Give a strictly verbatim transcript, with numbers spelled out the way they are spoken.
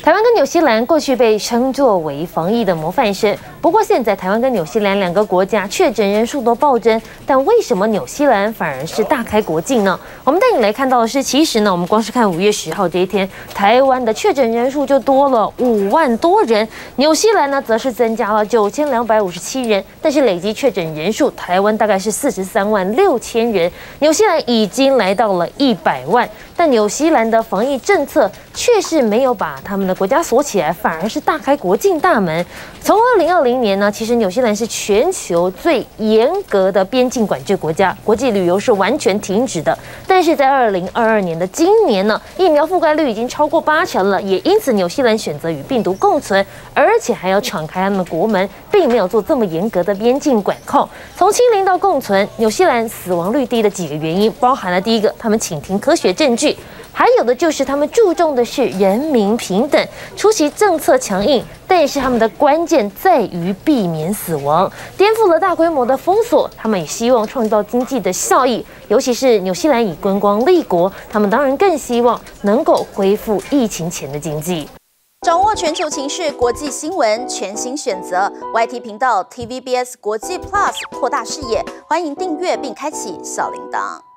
台湾跟纽西兰过去被称作为防疫的模范生，不过现在台湾跟纽西兰两个国家确诊人数都暴增，但为什么纽西兰反而是大开国境呢？我们带你来看到的是，其实呢，我们光是看五月十号这一天，台湾的确诊人数就多了五万多人，纽西兰呢则是增加了九千两百五十七人，但是累计确诊人数，台湾大概是四十三万六千人，纽西兰已经来到了一百万，但纽西兰的防疫政策却是没有把他们的国家锁起来，反而是大开国境大门。从二零二零年呢，其实纽西兰是全球最严格的边境管制国家，国际旅游是完全停止的。但是在二零二二年的今年呢，疫苗覆盖率已经超过八成了，也因此纽西兰选择与病毒共存，而且还要敞开他们的国门，并没有做这么严格的边境管控。从清零到共存，纽西兰死亡率低的几个原因，包含了第一个，他们倾听科学证据。还有的就是他们注重的是人民平等，初期政策强硬，但是他们的关键在于避免死亡，颠覆了大规模的封锁。他们也希望创造经济的效益，尤其是纽西兰以观光立国，他们当然更希望能够恢复疫情前的经济。 掌握全球情势、国际新闻，全新选择 Y T 频道 T V B S 国际 Plus， 扩大视野，欢迎订阅并开启小铃铛。